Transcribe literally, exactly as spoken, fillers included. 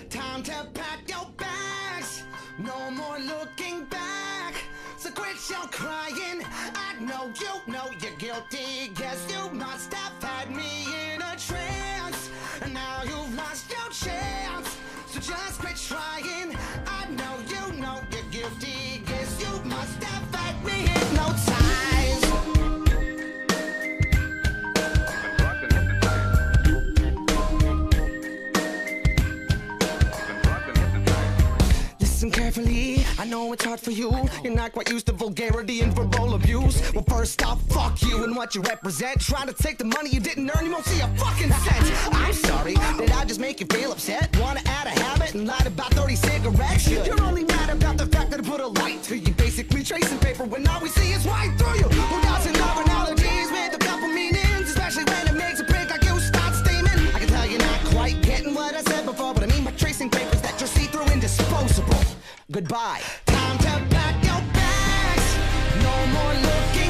Time to pack your bags, no more looking back. So quit your crying, I know you know you're guilty. Guess you must have had me in a trance, and now you've lost your chance. So just quit trying, I know you know you're guilty. Guess you must have had me hypnotized. Listen carefully, I know it's hard for you. You're not quite used to vulgarity and verbal abuse. Well, first off, fuck you and what you represent. Trying to take the money you didn't earn, you won't see a fucking cent. I'm sorry, did I just make you feel upset? Wanna add a habit and light about thirty cigarettes? You're only mad about the fact that I put a light to you. Basically tracing paper when all we see is right through you. Who doesn't love analogies with a couple meanings? Especially when it makes a prick like you start steaming. I can tell you're not quite getting what I said before, but I mean by tracing papers that you're see-through and disposable. Goodbye. Time to pack your bags, no more looking